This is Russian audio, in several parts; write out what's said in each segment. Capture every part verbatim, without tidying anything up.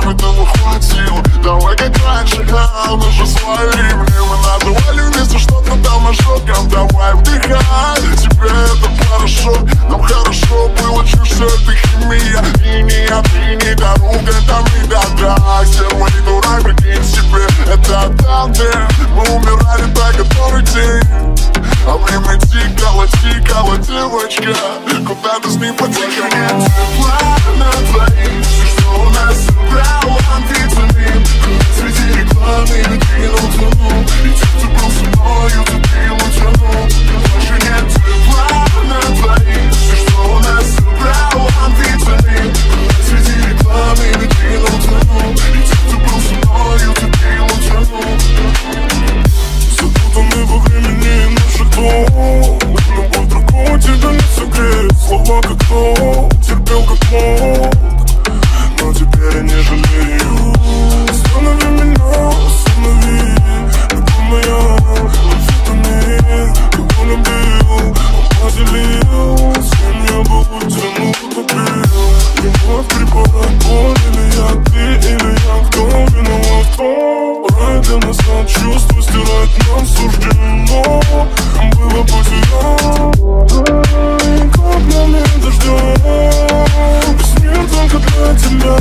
нам этого хватило. Давай как раньше, а мы же свалим. Мы называли вместе что-то там ожогом. Давай вдыхай, тебе это хорошо. Нам хорошо было, чуть все это химия. Линия, ты не дорога, там не дода. Серый дурак, прикинь себе, это там, где мы умирали до который день. А время тикало, тикало, девочка, куда ты с ним потекла? Нет тепла на двоих, все, что у нас собрал, амфетамин. Среди рекламы витрину тянул, и те, кто был со мною, тупил, утянул. Больше нет тепла на двоих, все, что у нас собрал, амфетамин. Среди рекламы витрину тянул, и те, кто был со мною, тупил, утянул. Запутаны во времени наших дом. Любовь другого тебя не согреет. Слова как то, терпел как мог, но теперь я не жалею. Останови меня, останови. Любовь моя, амфетамин. Его любил, он поделил. С кем я был, тянул, топил. Любовь, препарат, боль или я, ты или я. Кто виноват в том? Рай для нас от чувства стирать нам суждено. Было потеряно каплями дождя. Весь мир только для тебя.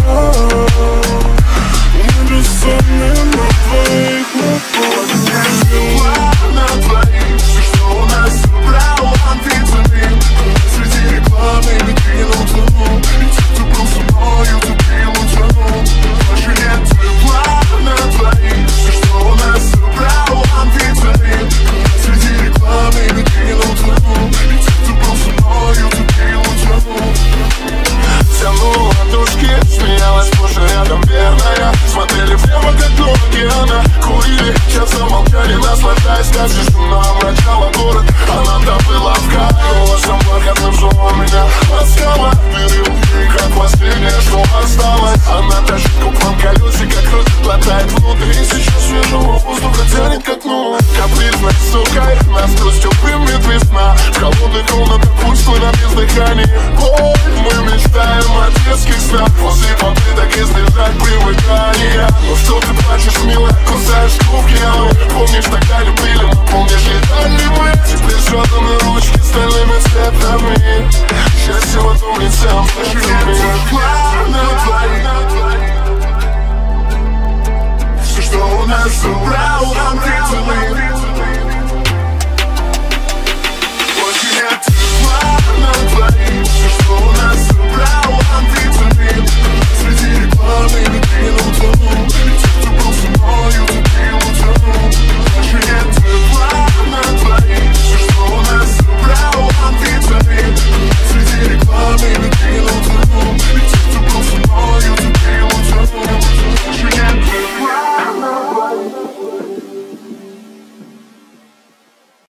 Небесами на двоих мы поднялись. На двоих, все, что у нас собрал, амфетамин. Среди рекламы витрину тянул, и те, кто был со мною, тупил, утянул. Больше нет тепла на двоих, все, что у нас собрал, амфетамин. Среди рекламы витрину тянул, и те, кто был со мною, тупил, утянул. Тянул ладошки, смеялась позже рядом верная. Смотрели в небо, как ноги она. Курили, часто молчали, наслаждаясь так же, что нам начало город. А нам-то было в кайф, вашим бархатным жёлом меня ласкала. Берил и как последнее, что осталось. Она тащит куплом колесико, крутит, глотает внутрь. И сейчас свежего воздуха тянет к окну. Капризной сукой, насквозь теплыми весна. В холодных комнатах пустой на бездыхании. Ой, мы мечтаем о детских снах. После попыток избежать привыкания. Ну что ты плачешь, милая, кусаешь губки, а мы, помнишь, тогда любили мы, помнишь, летали мы. Теперь сжатаны ручки стальными цветами. Счастье в этом лице,